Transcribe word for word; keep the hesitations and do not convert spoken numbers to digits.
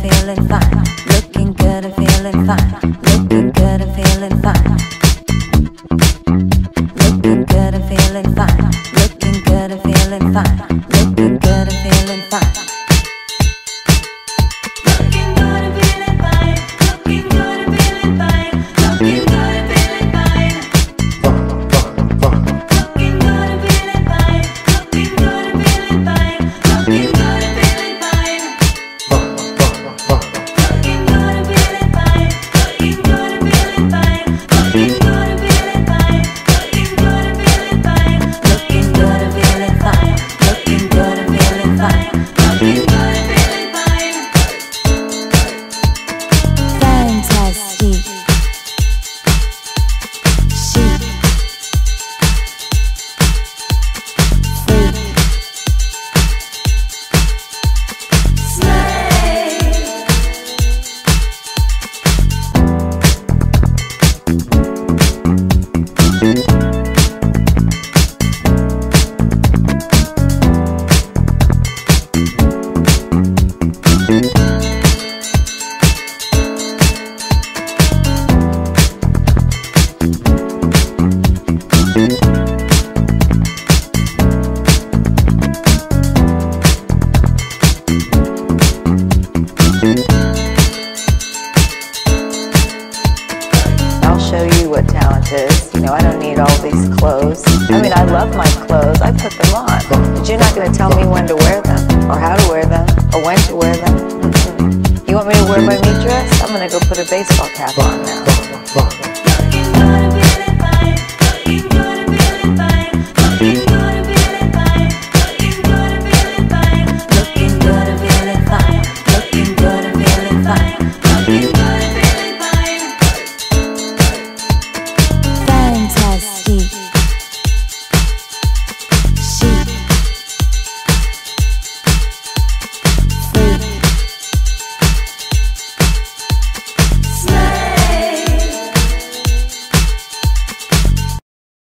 feeling fine. Looking good and feeling fine. Looking good and feeling fine. Looking good and feeling fine. Looking good and feeling fine. Looking good and feeling fine. Looking good and feeling fine. Looking good and feeling fine. Looking good and feeling fine. Looking good and feeling fine. Looking good and feeling fine. Looking good and feeling fine. Looking good and feeling fine. Looking good and feeling fine. Looking good and feeling fine. Looking good and feeling fine. Looking good and feeling fine. Looking good and feeling fine. Looking good and feeling fine. Fantastic. Chic. Freak. Slay. I'll show you what talent is. You know, I don't need all these clothes. I mean, I love my clothes. I put them on. But you're not going to tell me when to wear them, or how to wear them, or when to wear them. Mm-mm. You want me to wear my meat dress? I'm going to go put a baseball cap on now.